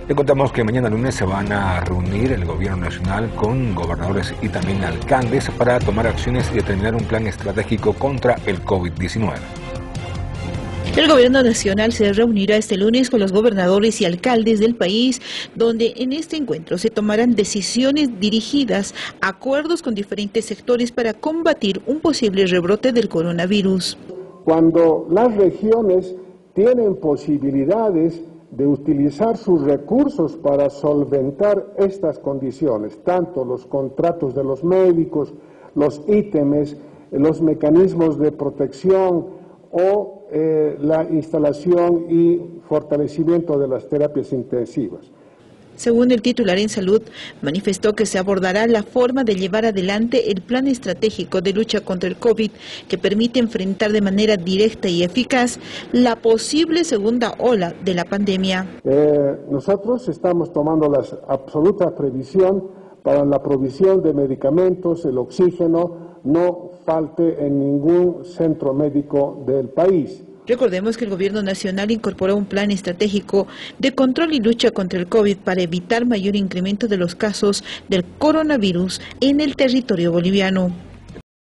Le contamos que mañana lunes se van a reunir el gobierno nacional con gobernadores y también alcaldes para tomar acciones y determinar un plan estratégico contra el COVID-19. El gobierno nacional se reunirá este lunes con los gobernadores y alcaldes del país, donde en este encuentro se tomarán decisiones dirigidas a acuerdos con diferentes sectores para combatir un posible rebrote del coronavirus. Cuando las regiones tienen posibilidades de utilizar sus recursos para solventar estas condiciones, tanto los contratos de los médicos, los ítems, los mecanismos de protección o la instalación y fortalecimiento de las terapias intensivas. Según el titular en salud, manifestó que se abordará la forma de llevar adelante el plan estratégico de lucha contra el COVID que permite enfrentar de manera directa y eficaz la posible segunda ola de la pandemia. Nosotros estamos tomando la absoluta previsión para la provisión de medicamentos, el oxígeno no falte en ningún centro médico del país. Recordemos que el gobierno nacional incorporó un plan estratégico de control y lucha contra el COVID para evitar mayor incremento de los casos del coronavirus en el territorio boliviano.